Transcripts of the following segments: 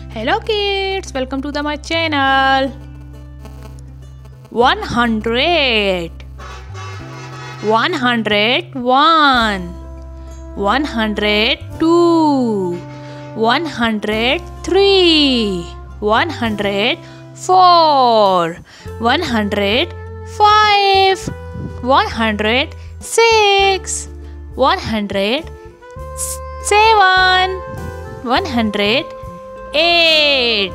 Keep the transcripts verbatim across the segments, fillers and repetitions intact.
Hello kids, welcome to the my channel. one hundred, one hundred one, one hundred two, one hundred three, one hundred four, one hundred five, one hundred six, one hundred seven, one hundred eight,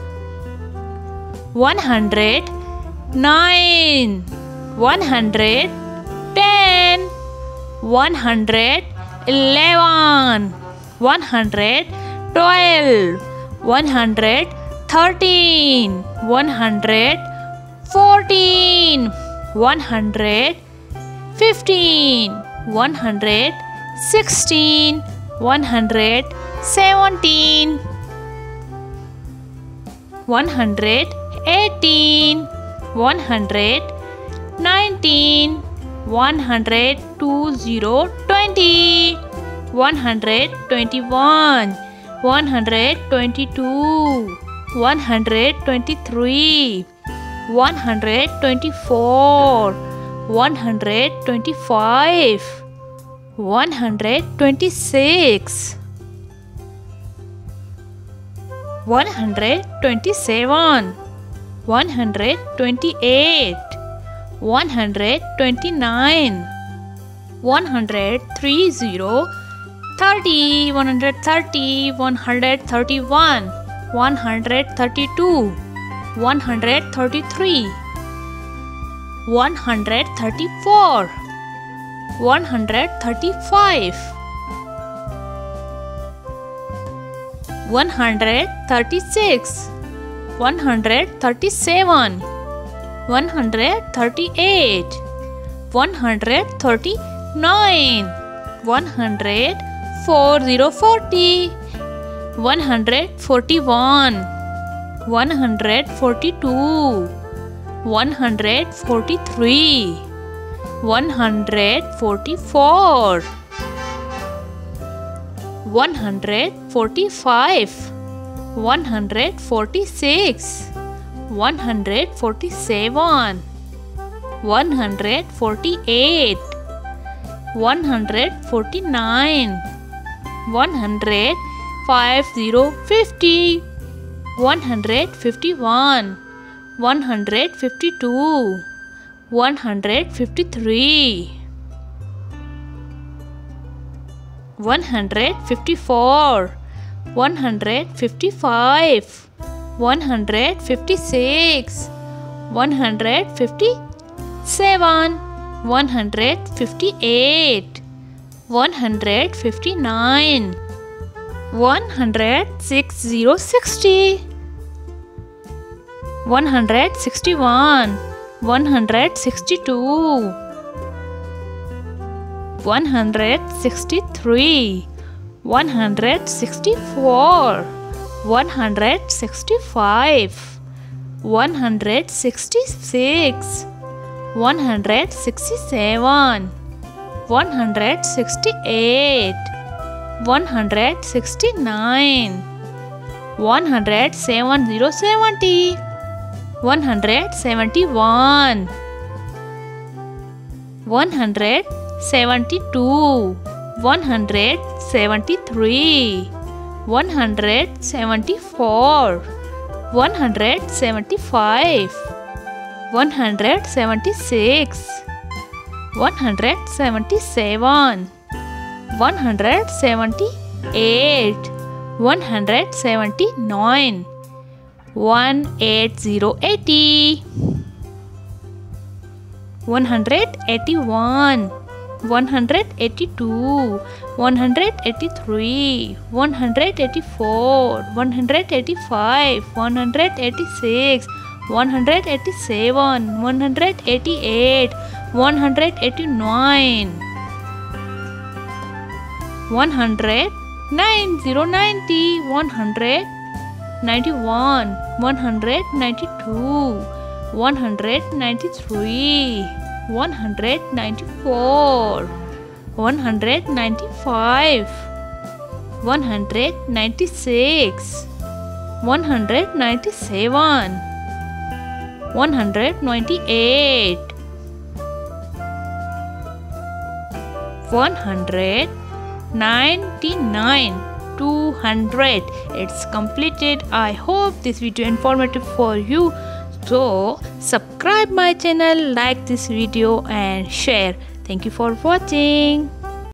one hundred nine, one hundred ten, one hundred eleven, one hundred twelve, one hundred thirteen, one hundred fourteen, one hundred fifteen, one hundred sixteen, one hundred seventeen, one hundred eighteen, one hundred nineteen, one hundred twenty, one hundred twenty-one, one hundred twenty-two, one hundred twenty-three, one hundred twenty-four, one hundred twenty-five, one hundred twenty-six, one hundred twenty-seven, one hundred twenty-eight, one hundred twenty-nine, one hundred thirty, thirty, one hundred thirty, one hundred thirty-one, one hundred thirty-two, one hundred thirty-three, one hundred thirty-four, one hundred thirty-five, one hundred thirty-six, one hundred thirty-seven, one hundred thirty-eight, one hundred thirty-nine, one hundred forty, one hundred forty-one, one hundred forty-two, one hundred forty-three, one hundred forty-four, one hundred forty-five, one hundred forty-six, one hundred forty-seven, one hundred forty-eight, one hundred forty-nine, one hundred fifty, one hundred fifty-one, one hundred fifty-two, one hundred fifty-three, one hundred fifty-four, one hundred fifty-five, one hundred fifty-six, one hundred fifty-seven, one hundred fifty-eight, one hundred fifty-nine, one hundred sixty, one hundred sixty-one, one hundred sixty-two, one hundred sixty-three, one hundred sixty-four, one hundred sixty-five, one hundred sixty-six, one hundred sixty-seven, one hundred sixty-eight, one hundred sixty-nine, one hundred seventy, one hundred seventy-one, one hundred seventy-two, one hundred seventy-three, one hundred seventy-four, one hundred seventy-five, one hundred seventy-six, one hundred seventy-seven, one hundred seventy-eight, one hundred seventy-nine, one hundred eighty, one hundred eighty-one, one hundred eighty-two, one hundred eighty-three, one hundred eighty-four, one hundred eighty-five, one hundred eighty-six, one hundred eighty-seven, one hundred eighty-eight, one hundred eighty-nine, one hundred ninety, one hundred ninety-one, one hundred ninety-two, one hundred ninety-three, one hundred ninety-four, one hundred ninety-five, one hundred ninety-six, one hundred ninety-seven, one hundred ninety-eight, one hundred ninety-nine, two hundred. It's completed. I hope this video informative for you. So subscribe my channel, like this video and share. Thank you for watching.